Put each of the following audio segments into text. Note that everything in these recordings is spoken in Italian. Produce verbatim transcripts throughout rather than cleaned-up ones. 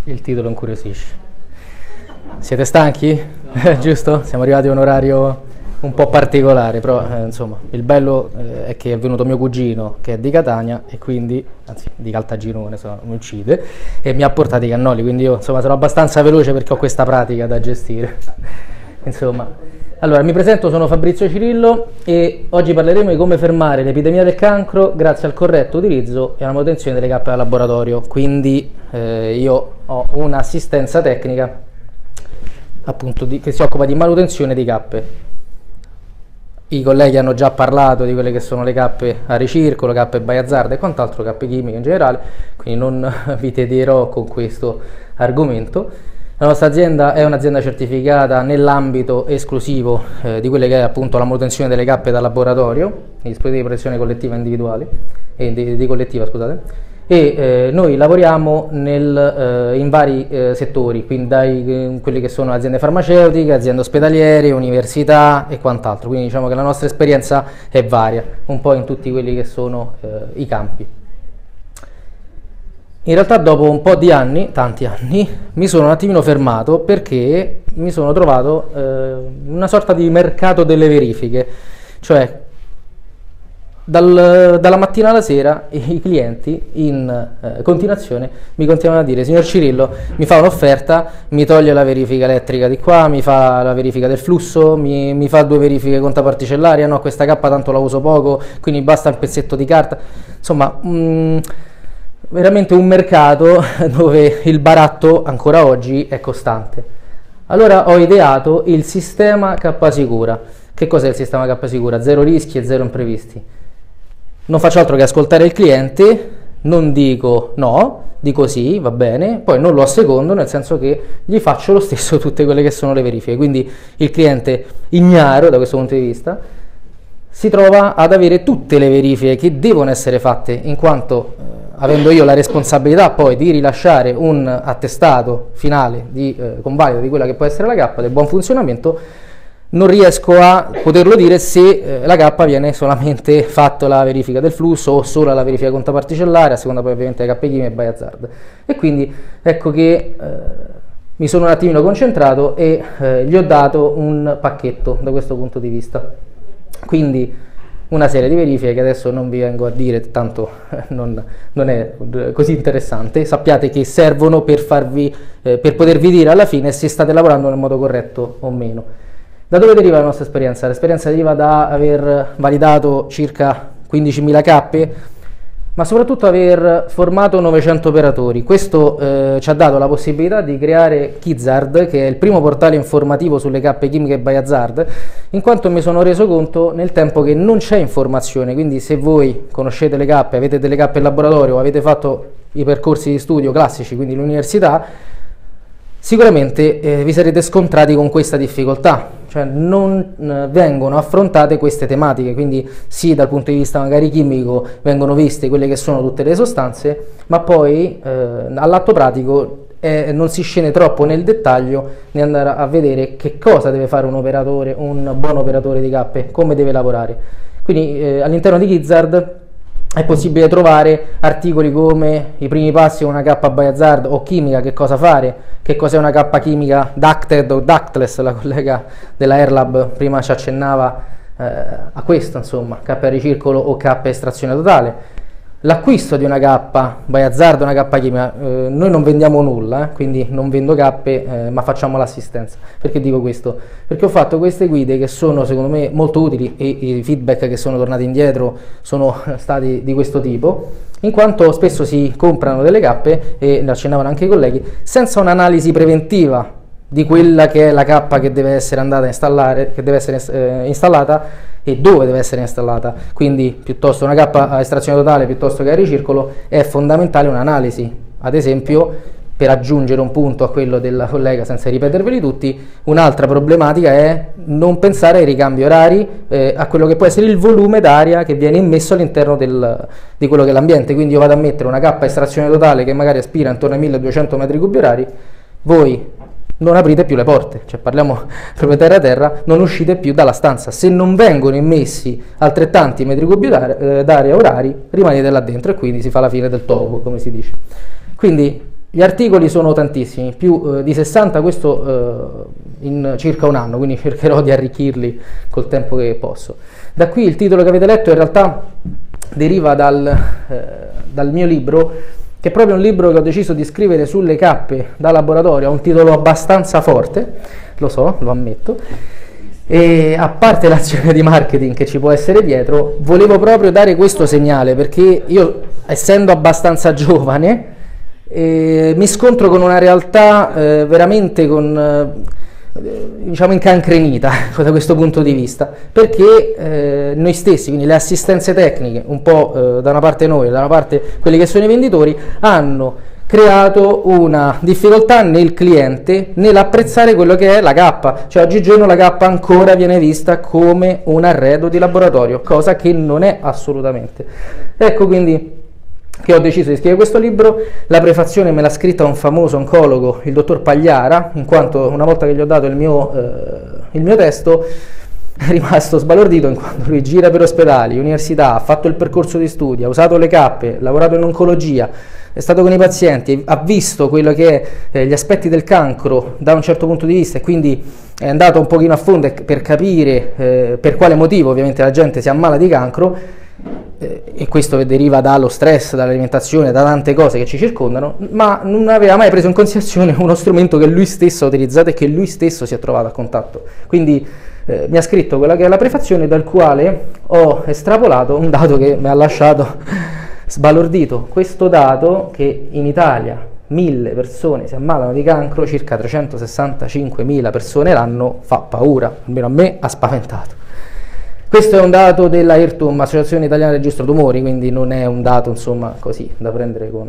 Il titolo incuriosisce. Siete stanchi? No. Giusto? Siamo arrivati a un orario un po' particolare, però eh, insomma, il bello eh, è che è venuto mio cugino che è di Catania e quindi, anzi di Caltagirone, so, mi uccide, e mi ha portato i cannoli, quindi io insomma sono abbastanza veloce perché ho questa pratica da gestire. Insomma, allora mi presento, sono Fabrizio Cirillo e oggi parleremo di come fermare l'epidemia del cancro grazie al corretto utilizzo e alla manutenzione delle cappe da laboratorio. Quindi eh, io ho un'assistenza tecnica appunto di, che si occupa di manutenzione di cappe. I colleghi hanno già parlato di quelle che sono le cappe a ricircolo, cappe Biohazard e quant'altro, cappe chimiche in generale, quindi non vi tedierò con questo argomento. La nostra azienda è un'azienda certificata nell'ambito esclusivo eh, di quelle che è appunto la manutenzione delle cappe da laboratorio, i dispositivi di protezione collettiva individuali, eh, di, di collettiva scusate, e eh, noi lavoriamo nel, eh, in vari eh, settori, quindi dai eh, quelli che sono aziende farmaceutiche, aziende ospedaliere, università e quant'altro, quindi diciamo che la nostra esperienza è varia, un po' in tutti quelli che sono eh, i campi. In realtà dopo un po' di anni, tanti anni, mi sono un attimino fermato perché mi sono trovato eh, una sorta di mercato delle verifiche, cioè dal, dalla mattina alla sera i clienti in eh, continuazione mi continuavano a dire: signor Cirillo, mi fa un'offerta, mi toglie la verifica elettrica di qua, mi fa la verifica del flusso, mi, mi fa due verifiche contaparticellari, no questa cappa tanto la uso poco, quindi basta un pezzetto di carta, insomma... Mm, veramente un mercato dove il baratto ancora oggi è costante. Allora ho ideato il sistema K-Sicura. Che cos'è il sistema K-Sicura? Zero rischi e zero imprevisti. Non faccio altro che ascoltare il cliente, non dico no, dico sì, va bene, poi non lo assecondo, nel senso che gli faccio lo stesso tutte quelle che sono le verifiche. Quindi il cliente ignaro da questo punto di vista si trova ad avere tutte le verifiche che devono essere fatte, in quanto eh, avendo io la responsabilità poi di rilasciare un attestato finale di eh, convalida di quella che può essere la cappa, del buon funzionamento, non riesco a poterlo dire se eh, la cappa viene solamente fatta la verifica del flusso o solo la verifica contaparticellare, a seconda poi ovviamente delle cappe chimiche e Biohazard. E quindi ecco che eh, mi sono un attimino concentrato e eh, gli ho dato un pacchetto da questo punto di vista. Quindi una serie di verifiche che adesso non vi vengo a dire, tanto non, non è così interessante. Sappiate che servono per, farvi, eh, per potervi dire alla fine se state lavorando nel modo corretto o meno. Da dove deriva la nostra esperienza? L'esperienza deriva da aver validato circa quindicimila cappe, ma soprattutto aver formato novecento operatori. Questo eh, ci ha dato la possibilità di creare Kizard, che è il primo portale informativo sulle cappe chimiche Biohazard, in quanto mi sono reso conto nel tempo che non c'è informazione, quindi se voi conoscete le cappe, avete delle cappe in laboratorio o avete fatto i percorsi di studio classici, quindi l'università, sicuramente eh, vi sarete scontrati con questa difficoltà, cioè non eh, vengono affrontate queste tematiche, quindi sì, dal punto di vista magari chimico vengono viste quelle che sono tutte le sostanze, ma poi eh, all'atto pratico eh, non si scende troppo nel dettaglio di andare a vedere che cosa deve fare un operatore, un buon operatore di cappe, come deve lavorare. Quindi eh, all'interno di Kizard è possibile trovare articoli come i primi passi di una cappa Biohazard o chimica, che cosa fare, che cos'è una cappa chimica ducted o ductless, la collega della Airlab prima ci accennava eh, a questo, insomma, cappe a ricircolo o cappe a estrazione totale. L'acquisto di una cappa Biohazard o una cappa chimica, eh, noi non vendiamo nulla, eh, quindi non vendo cappe, eh, ma facciamo l'assistenza. Perché dico questo? Perché ho fatto queste guide che sono secondo me molto utili e i feedback che sono tornati indietro sono stati di questo tipo, in quanto spesso si comprano delle cappe, e ne accennavano anche i colleghi, senza un'analisi preventiva di quella che è la cappa che deve essere andata a installare, che deve essere eh, installata e dove deve essere installata. Quindi piuttosto una cappa a estrazione totale piuttosto che a ricircolo è fondamentale un'analisi. Ad esempio, per aggiungere un punto a quello della collega senza ripeterveli tutti, un'altra problematica è non pensare ai ricambi orari, eh, a quello che può essere il volume d'aria che viene immesso all'interno del, di quello che è l'ambiente. Quindi io vado a mettere una cappa a estrazione totale che magari aspira intorno ai milleduecento metri cubi orari, voi non aprite più le porte, cioè parliamo proprio terra a terra, non uscite più dalla stanza. Se non vengono immessi altrettanti metri cubi d'aria orari, rimanete là dentro e quindi si fa la fine del topo, come si dice. Quindi Gli articoli sono tantissimi, più eh, di sessanta, questo eh, in circa un anno, quindi cercherò di arricchirli col tempo che posso. Da qui il titolo che avete letto in realtà deriva dal, eh, dal mio libro, che è proprio un libro che ho deciso di scrivere sulle cappe da laboratorio, ha un titolo abbastanza forte, lo so, lo ammetto, e a parte l'azione di marketing che ci può essere dietro, volevo proprio dare questo segnale, perché io, essendo abbastanza giovane, eh, mi scontro con una realtà eh, veramente con... Eh, diciamo incancrenita da questo punto di vista, perché eh, noi stessi, quindi le assistenze tecniche, un po' eh, da una parte noi, da una parte quelli che sono i venditori, hanno creato una difficoltà nel cliente nell'apprezzare quello che è la cappa. Cioè oggigiorno la cappa ancora viene vista come un arredo di laboratorio, cosa che non è assolutamente. Ecco quindi che ho deciso di scrivere questo libro. La prefazione me l'ha scritta un famoso oncologo, il dottor Pagliara, in quanto una volta che gli ho dato il mio, eh, il mio testo è rimasto sbalordito, in quanto lui gira per ospedali, università, ha fatto il percorso di studi, ha usato le cappe, ha lavorato in oncologia, è stato con i pazienti, ha visto quello che è eh, gli aspetti del cancro da un certo punto di vista, e quindi è andato un pochino a fondo per capire eh, per quale motivo ovviamente la gente si ammala di cancro, e questo deriva dallo stress, dall'alimentazione, da tante cose che ci circondano, ma non aveva mai preso in considerazione uno strumento che lui stesso ha utilizzato e che lui stesso si è trovato a contatto. Quindi eh, mi ha scritto quella che è la prefazione, dal quale ho estrapolato un dato che mi ha lasciato sbalordito. Questo dato, che in Italia mille persone si ammalano di cancro, circa trecentosessantacinquemila persone l'anno, fa paura, almeno a me ha spaventato. Questo è un dato della IRTUM, Associazione Italiana Registro Tumori, quindi non è un dato insomma così da prendere con,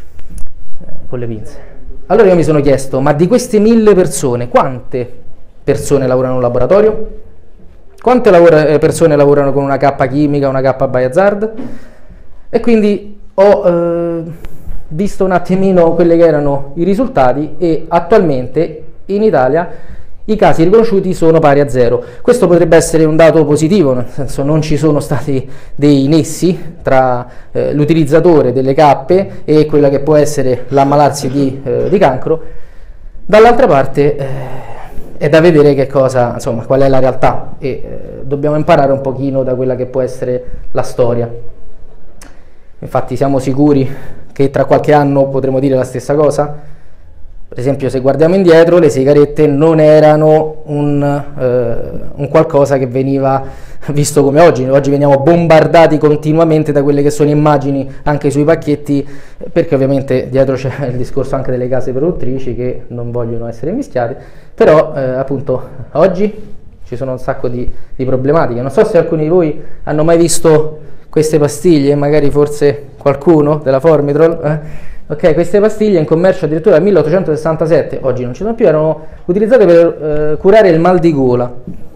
eh, con le pinze. Allora io mi sono chiesto, ma di queste mille persone, quante persone lavorano in un laboratorio? Quante lavora, eh, persone lavorano con una cappa chimica, una cappa biohazard? E quindi ho eh, visto un attimino quelli che erano i risultati, e attualmente in Italia i casi riconosciuti sono pari a zero. Questo potrebbe essere un dato positivo, nel senso non ci sono stati dei nessi tra eh, l'utilizzatore delle cappe e quella che può essere l'ammalarsi di, eh, di cancro. Dall'altra parte eh, è da vedere che cosa, insomma, qual è la realtà, e eh, dobbiamo imparare un pochino da quella che può essere la storia. Infatti siamo sicuri che tra qualche anno potremo dire la stessa cosa? Per esempio, se guardiamo indietro, le sigarette non erano un, eh, un qualcosa che veniva visto come oggi. Oggi veniamo bombardati continuamente da quelle che sono immagini anche sui pacchetti, perché ovviamente dietro c'è il discorso anche delle case produttrici che non vogliono essere mischiate. Però eh, appunto oggi ci sono un sacco di, di problematiche. Non so se alcuni di voi hanno mai visto queste pastiglie, magari forse qualcuno della Formitrol, eh? Ok, queste pastiglie in commercio addirittura dal milleottocentosessantasette, oggi non ci sono più, erano utilizzate per eh, curare il mal di gola.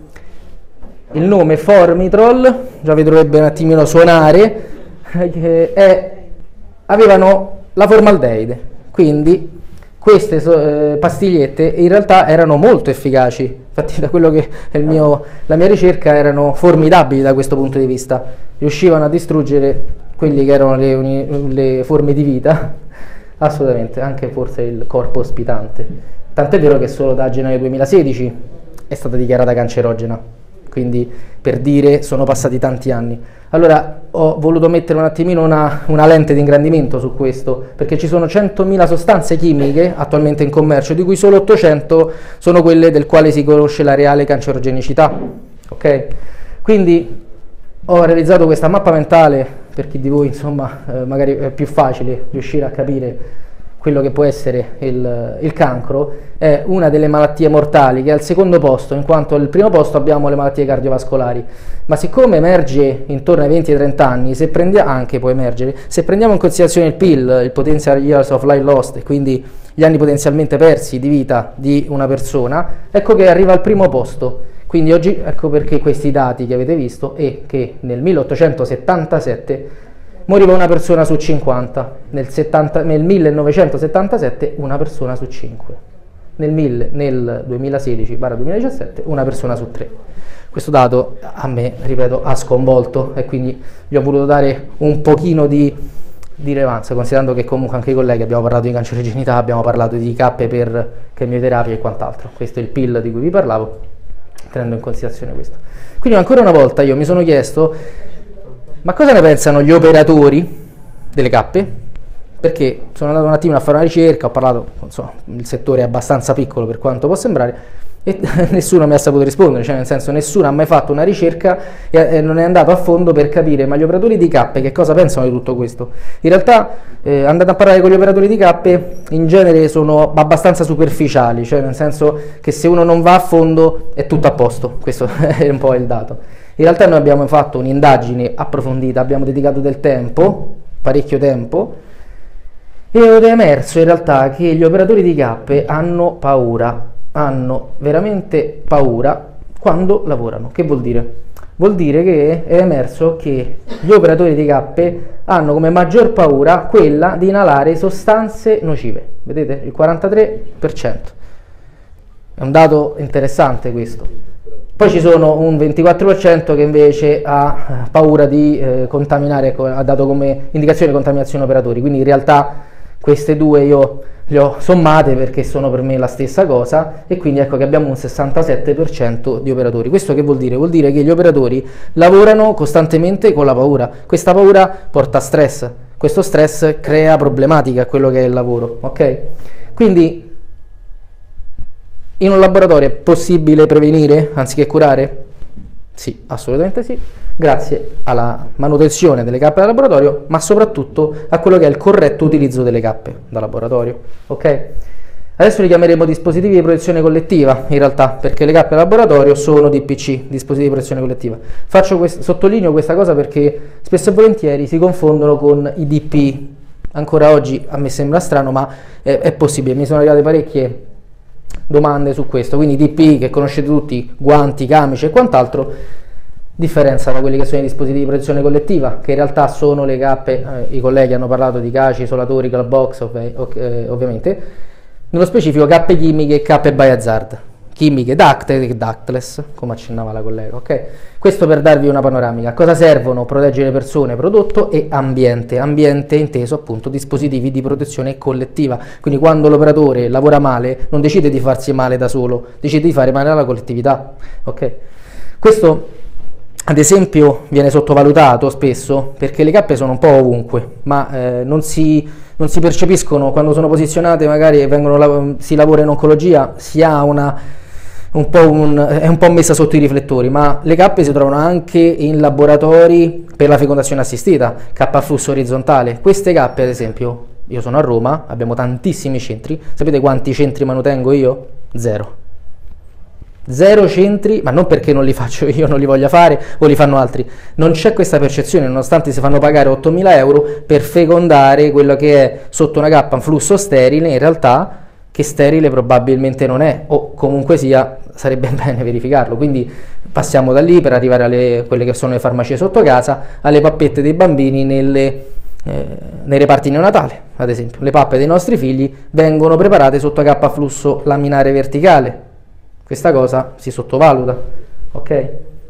Il nome Formitrol, già vi dovrebbe un attimino suonare, eh, è, avevano la formaldeide, quindi queste eh, pastigliette in realtà erano molto efficaci. Infatti da quello che è il mio, la mia ricerca, erano formidabili da questo punto di vista, riuscivano a distruggere quelli che erano le, le forme di vita, assolutamente, anche forse il corpo ospitante. Tant'è vero che solo da gennaio duemilasedici è stata dichiarata cancerogena, quindi per dire sono passati tanti anni. Allora ho voluto mettere un attimino una, una lente di ingrandimento su questo, perché ci sono centomila sostanze chimiche attualmente in commercio, di cui solo ottocento sono quelle del quale si conosce la reale cancerogenicità. Ok? Quindi ho realizzato questa mappa mentale, per chi di voi insomma eh, magari è più facile riuscire a capire quello che può essere il, il cancro. È una delle malattie mortali che è al secondo posto, in quanto al primo posto abbiamo le malattie cardiovascolari, ma siccome emerge intorno ai venti ai trenta anni, se prendiamo, anche può emergere, se prendiamo in considerazione il P I L, il Potential Years of Life Lost, e quindi gli anni potenzialmente persi di vita di una persona, ecco che arriva al primo posto. Quindi oggi, ecco perché questi dati che avete visto, è che nel milleottocentosettantasette moriva una persona su cinquanta, nel, settanta, nel millenovecentosettantasette una persona su cinque, nel, mille, nel duemilasedici duemiladiciassette una persona su tre. Questo dato a me, ripeto, ha sconvolto, e quindi gli ho voluto dare un pochino di di rilevanza, considerando che comunque anche i colleghi abbiamo parlato di cancerogenità, abbiamo parlato di cappe per chemioterapia e quant'altro. Questo è il P I L di cui vi parlavo, tenendo in considerazione questo. Quindi ancora una volta io mi sono chiesto, ma cosa ne pensano gli operatori delle cappe? Perché sono andato un attimino a fare una ricerca, ho parlato, insomma, il settore è abbastanza piccolo per quanto può sembrare, e nessuno mi ha saputo rispondere, cioè nel senso nessuno ha mai fatto una ricerca e, e non è andato a fondo per capire ma gli operatori di cappe che cosa pensano di tutto questo. In realtà eh, andate a parlare con gli operatori di cappe, in genere sono abbastanza superficiali, cioè nel senso che se uno non va a fondo è tutto a posto, questo è un po' il dato. In realtà noi abbiamo fatto un'indagine approfondita, abbiamo dedicato del tempo, parecchio tempo, e è emerso in realtà che gli operatori di cappe hanno paura, hanno veramente paura quando lavorano. Che vuol dire? Vuol dire che è emerso che gli operatori di cappe hanno come maggior paura quella di inalare sostanze nocive. Vedete? Il quarantatré per cento. È un dato interessante questo. Poi ci sono un ventiquattro per cento che invece ha paura di eh, contaminare, ha dato come indicazione contaminazione operatori, quindi in realtà queste due io le ho sommate perché sono per me la stessa cosa, e quindi ecco che abbiamo un sessantasette per cento di operatori. Questo che vuol dire? Vuol dire che gli operatori lavorano costantemente con la paura. Questa paura porta stress, questo stress crea problematica a quello che è il lavoro, ok? Quindi in un laboratorio è possibile prevenire anziché curare? Sì, assolutamente sì, grazie alla manutenzione delle cappe da laboratorio, ma soprattutto a quello che è il corretto utilizzo delle cappe da laboratorio, ok? Adesso li chiameremo dispositivi di protezione collettiva, in realtà, perché le cappe da laboratorio sono D P C, dispositivi di protezione collettiva. Faccio questo, sottolineo questa cosa perché spesso e volentieri si confondono con i D P. Ancora oggi a me sembra strano, ma è, è possibile, mi sono arrivate parecchie domande su questo, quindi D P I che conoscete tutti, guanti, camicie e quant'altro, differenza da quelli che sono i dispositivi di protezione collettiva, che in realtà sono le cappe, eh, i colleghi hanno parlato di caci, isolatori, glove box, ov eh, ovviamente, nello specifico cappe chimiche e cappe by hazard, chimiche ducted e ductless, come accennava la collega, ok? Questo per darvi una panoramica. Cosa servono? Proteggere persone, prodotto e ambiente. Ambiente inteso appunto dispositivi di protezione collettiva. Quindi quando l'operatore lavora male non decide di farsi male da solo, decide di fare male alla collettività, ok? Questo ad esempio viene sottovalutato spesso perché le cappe sono un po' ovunque, ma eh, non si non si percepiscono quando sono posizionate, magari vengono, si lavora in oncologia, si ha una Un po un, è un po' messa sotto i riflettori, ma le cappe si trovano anche in laboratori per la fecondazione assistita, cappa a flusso orizzontale. Queste cappe, ad esempio, io sono a Roma, abbiamo tantissimi centri, sapete quanti centri manutengo io? Zero. Zero centri, ma non perché non li faccio io, non li voglia fare o li fanno altri, non c'è questa percezione, nonostante si fanno pagare ottomila euro per fecondare quello che è sotto una cappa un flusso sterile, in realtà che sterile probabilmente non è, o comunque sia sarebbe bene verificarlo. Quindi passiamo da lì per arrivare alle quelle che sono le farmacie sotto casa, alle pappette dei bambini nelle, eh, nei reparti neonatali, ad esempio. Le pappe dei nostri figli vengono preparate sotto cappa a flusso laminare verticale, questa cosa si sottovaluta, ok?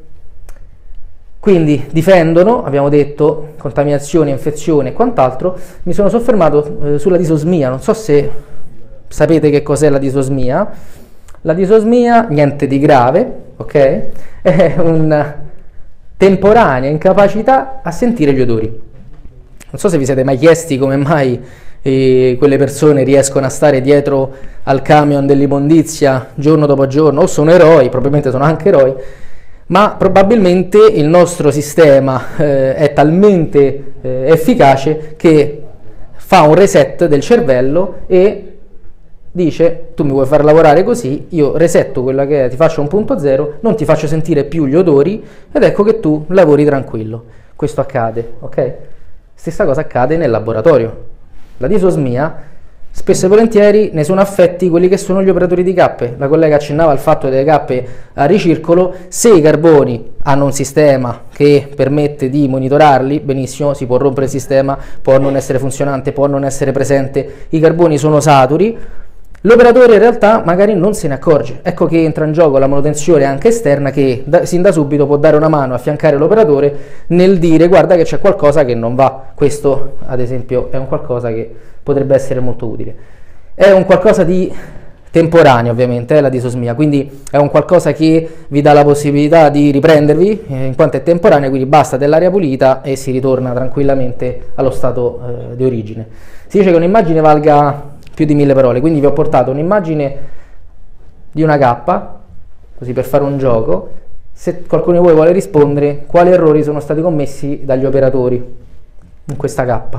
Quindi difendono, abbiamo detto, contaminazione, infezione e quant'altro. Mi sono soffermato eh, sulla disosmia, non so se sapete che cos'è la disosmia. La disosmia, niente di grave, ok? È una temporanea incapacità a sentire gli odori. Non so se vi siete mai chiesti come mai eh, quelle persone riescono a stare dietro al camion dell'immondizia giorno dopo giorno, o sono eroi, probabilmente sono anche eroi, ma probabilmente il nostro sistema eh, è talmente eh, efficace che fa un reset del cervello e dice: tu mi vuoi far lavorare così, io resetto quella che è, ti faccio un punto zero, non ti faccio sentire più gli odori ed ecco che tu lavori tranquillo. Questo accade, ok? Stessa cosa accade nel laboratorio. La disosmia, spesso e volentieri ne sono affetti quelli che sono gli operatori di cappe. La collega accennava al fatto delle cappe a ricircolo. Se i carboni hanno un sistema che permette di monitorarli, benissimo, si può rompere il sistema, può non essere funzionante, può non essere presente, i carboni sono saturi. L'operatore in realtà magari non se ne accorge, ecco che entra in gioco la manutenzione anche esterna che da, sin da subito può dare una mano a affiancare l'operatore nel dire guarda che c'è qualcosa che non va. Questo ad esempio è un qualcosa che potrebbe essere molto utile. È un qualcosa di temporaneo ovviamente, è la disosmia, quindi è un qualcosa che vi dà la possibilità di riprendervi eh, in quanto è temporaneo, quindi basta dell'aria pulita e si ritorna tranquillamente allo stato eh, di origine. Si dice che un'immagine valga più di mille parole, quindi vi ho portato un'immagine di una cappa, così per fare un gioco. Se qualcuno di voi vuole rispondere, quali errori sono stati commessi dagli operatori in questa cappa?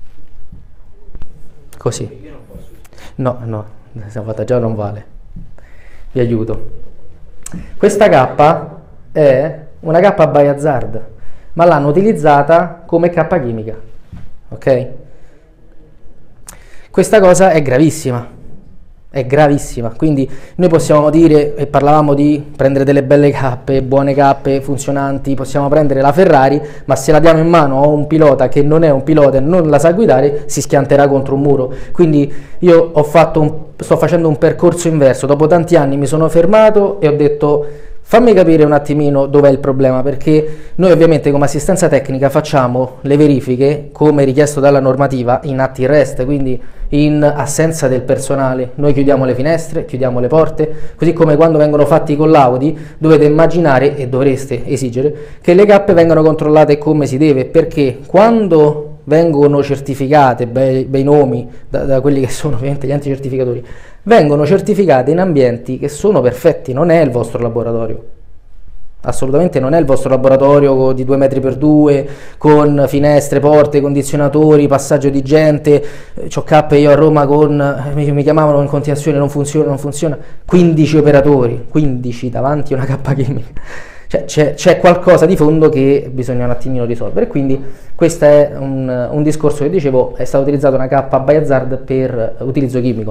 Così. No, no, siamo fatta già, non vale. Vi aiuto. Questa cappa è una cappa by hazard, ma l'hanno utilizzata come cappa chimica, ok? Questa cosa è gravissima, è gravissima, quindi noi possiamo dire, e parlavamo di prendere delle belle cappe, buone cappe, funzionanti, possiamo prendere la Ferrari, ma se la diamo in mano a un pilota che non è un pilota e non la sa guidare, si schianterà contro un muro. Quindi io ho fatto un, sto facendo un percorso inverso, dopo tanti anni mi sono fermato e ho detto fammi capire un attimino dov'è il problema, perché noi ovviamente come assistenza tecnica facciamo le verifiche come richiesto dalla normativa in atti rest, quindi in assenza del personale. Noi chiudiamo le finestre, chiudiamo le porte, così come quando vengono fatti i collaudi dovete immaginare e dovreste esigere che le cappe vengano controllate come si deve, perché quando vengono certificate, bei, bei nomi da, da quelli che sono ovviamente gli anticertificatori, vengono certificate in ambienti che sono perfetti, non è il vostro laboratorio, assolutamente non è il vostro laboratorio di due metri per due, con finestre, porte, condizionatori, passaggio di gente. C'ho cappe io a Roma con, mi, mi chiamavano in continuazione, non funziona, non funziona, quindici operatori, quindici davanti a una cappa chimica. Cioè c'è qualcosa di fondo che bisogna un attimino risolvere, quindi questo è un, un discorso che dicevo, è stata utilizzata una cappa by hazard per utilizzo chimico.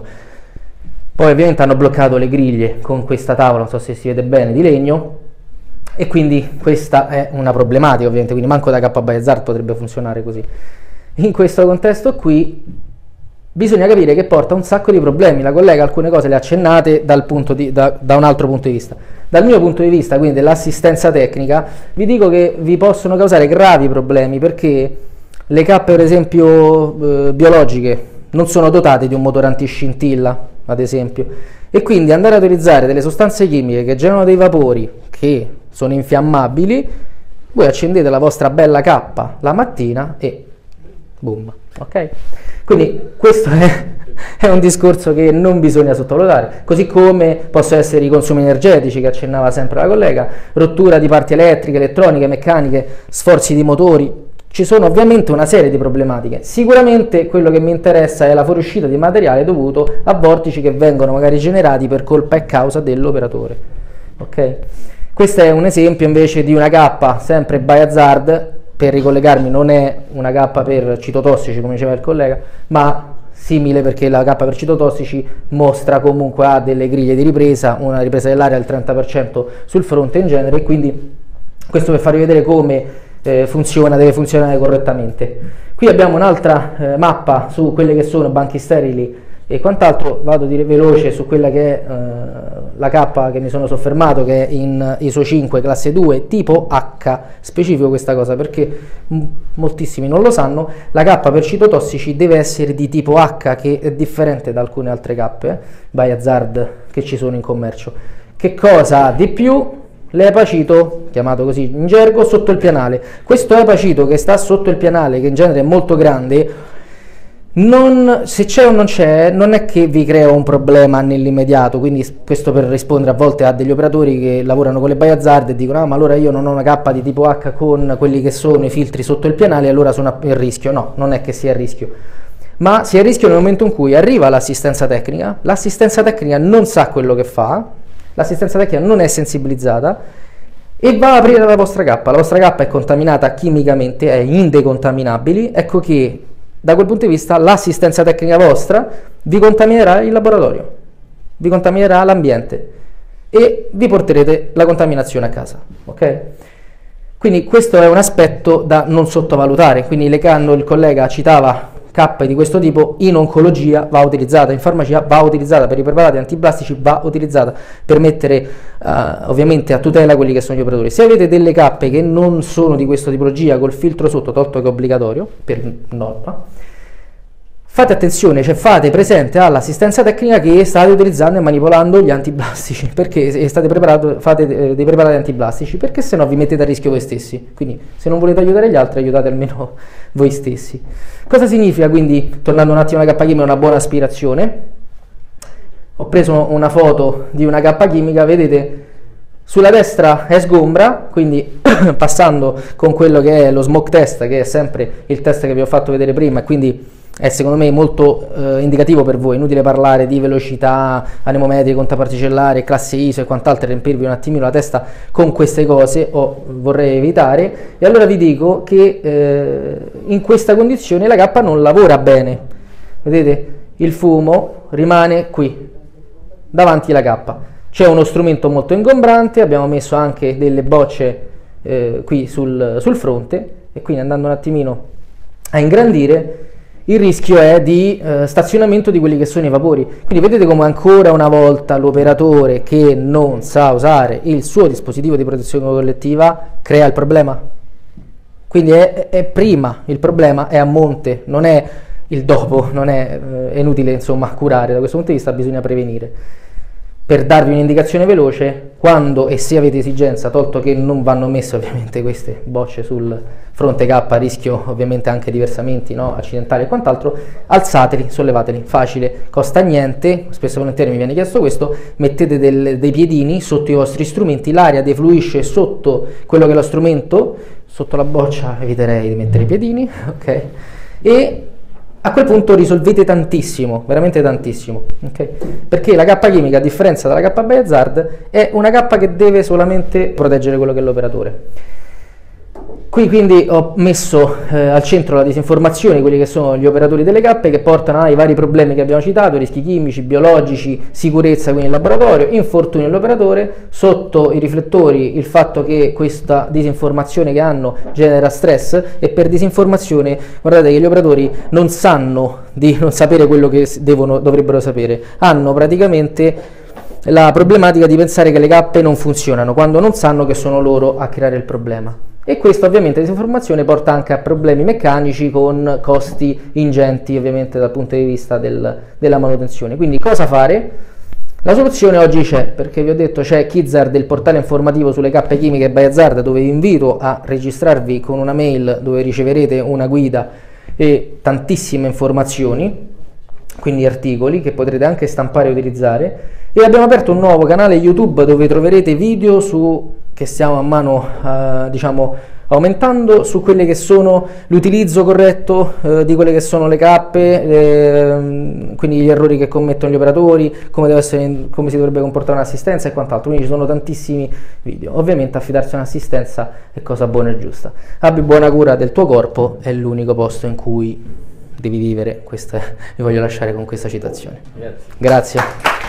Poi ovviamente hanno bloccato le griglie con questa tavola, non so se si vede bene, di legno, e quindi questa è una problematica ovviamente, quindi manco da cappa by hazard potrebbe funzionare così. In questo contesto qui bisogna capire che porta un sacco di problemi, la collega alcune cose le ha accennate dal punto di, da, da un altro punto di vista. Dal mio punto di vista, quindi dell'assistenza tecnica, vi dico che vi possono causare gravi problemi, perché le cappe per esempio eh, biologiche non sono dotate di un motore antiscintilla, ad esempio, e quindi andare ad utilizzare delle sostanze chimiche che generano dei vapori che sono infiammabili, voi accendete la vostra bella cappa la mattina e boom, ok? Quindi questo è, è un discorso che non bisogna sottovalutare, così come possono essere i consumi energetici che accennava sempre la collega, rottura di parti elettriche, elettroniche, meccaniche, sforzi di motori. Ci sono ovviamente una serie di problematiche. Sicuramente quello che mi interessa è la fuoriuscita di materiale dovuto a vortici che vengono magari generati per colpa e causa dell'operatore. Ok? Questo è un esempio invece di una cappa sempre by hazard. Per ricollegarmi, non è una cappa per citotossici come diceva il collega, ma simile, perché la cappa per citotossici mostra comunque ha delle griglie di ripresa, una ripresa dell'aria al trenta per cento sul fronte in genere, e quindi questo per farvi vedere come eh, funziona, deve funzionare correttamente. Qui abbiamo un'altra eh, mappa su quelle che sono banchi sterili e quant'altro. Vado a dire veloce su quella che è eh, la cappa che mi sono soffermato, che è in I S O cinque classe due tipo H. Specifico questa cosa perché moltissimi non lo sanno, la cappa per citotossici deve essere di tipo H, che è differente da alcune altre cappe eh, by hazard che ci sono in commercio. Che cosa ha di più? L'epacito, chiamato così in gergo, sotto il pianale. Questo epacito che sta sotto il pianale, che in genere è molto grande, non, se c'è o non c'è, non è che vi crea un problema nell'immediato. Quindi questo per rispondere a volte a degli operatori che lavorano con le by hazard e dicono ah, ma allora io non ho una cappa di tipo H con quelli che sono i filtri sotto il pianale, allora sono a rischio. No, non è che sia a rischio, ma si è a rischio nel momento in cui arriva l'assistenza tecnica, l'assistenza tecnica non sa quello che fa, l'assistenza tecnica non è sensibilizzata e va a aprire la vostra cappa. La vostra cappa è contaminata chimicamente, è indecontaminabili, ecco che da quel punto di vista l'assistenza tecnica vostra vi contaminerà il laboratorio, vi contaminerà l'ambiente e vi porterete la contaminazione a casa, ok? Quindi questo è un aspetto da non sottovalutare. Quindi Lecando, il collega, citava K di questo tipo in oncologia va utilizzata, in farmacia va utilizzata, per i preparati antiblastici va utilizzata per mettere uh, ovviamente a tutela quelli che sono gli operatori. Se avete delle K che non sono di questa tipologia col filtro sotto, tolto che è obbligatorio per norma, fate attenzione, cioè fate presente all'assistenza tecnica che state utilizzando e manipolando gli antiblastici, perché state preparato, fate eh, dei preparati antiblastici, perché se no vi mettete a rischio voi stessi. Quindi se non volete aiutare gli altri, aiutate almeno voi stessi. Cosa significa quindi, tornando un attimo alla K chimica, una buona aspirazione? Ho preso una foto di una K chimica, vedete, sulla destra è sgombra, quindi passando con quello che è lo smoke test, che è sempre il test che vi ho fatto vedere prima, e quindi è secondo me molto eh, indicativo per voi. Inutile parlare di velocità, anemometri, contaparticellare, classe I S O e quant'altro, riempirvi un attimino la testa con queste cose, o vorrei evitare. E allora vi dico che eh, in questa condizione la K non lavora bene. Vedete, il fumo rimane qui davanti alla K. C'è uno strumento molto ingombrante, abbiamo messo anche delle bocce eh, qui sul, sul fronte, e quindi andando un attimino a ingrandire, il rischio è di eh, stazionamento di quelli che sono i vapori. Quindi vedete come ancora una volta l'operatore che non sa usare il suo dispositivo di protezione collettiva crea il problema. Quindi è, è prima, il problema è a monte, non è il dopo, non è, eh, è inutile insomma curare. Da questo punto di vista bisogna prevenire. Per darvi un'indicazione veloce, quando e se avete esigenza, tolto che non vanno messe ovviamente queste bocce sul fronte K, a rischio ovviamente anche di versamenti, no, accidentali e quant'altro, alzateli, sollevateli, facile, costa niente, spesso e volentieri mi viene chiesto questo, mettete del, dei piedini sotto i vostri strumenti, l'aria defluisce sotto quello che è lo strumento, sotto la boccia eviterei di mettere i piedini, ok? E a quel punto risolvete tantissimo, veramente tantissimo, okay? Perché la K chimica, a differenza dalla K Biohazard, è una K che deve solamente proteggere quello che è l'operatore. Qui quindi ho messo eh, al centro la disinformazione, quelli che sono gli operatori delle K, che portano ai vari problemi che abbiamo citato, rischi chimici, biologici, sicurezza quindi in laboratorio, infortuni all'operatore, sotto i riflettori il fatto che questa disinformazione che hanno genera stress, e per disinformazione guardate che gli operatori non sanno di non sapere quello che devono, dovrebbero sapere, hanno praticamente la problematica di pensare che le K non funzionano, quando non sanno che sono loro a creare il problema. E questo ovviamente disinformazione porta anche a problemi meccanici con costi ingenti ovviamente dal punto di vista del, della manutenzione. Quindi cosa fare? La soluzione oggi c'è, perché vi ho detto c'è Kizard, il portale informativo sulle K chimiche Biohazard, dove vi invito a registrarvi con una mail dove riceverete una guida e tantissime informazioni, quindi articoli che potrete anche stampare e utilizzare. E abbiamo aperto un nuovo canale YouTube dove troverete video su che stiamo a mano eh, diciamo aumentando su quelle che sono l'utilizzo corretto eh, di quelle che sono le K, eh, quindi gli errori che commettono gli operatori, come deve essere, come si dovrebbe comportare un'assistenza e quant'altro. Quindi ci sono tantissimi video. Ovviamente affidarsi a un'assistenza è cosa buona e giusta. Abbi buona cura del tuo corpo, è l'unico posto in cui devi vivere. Questa, vi voglio lasciare con questa citazione. Grazie. Grazie.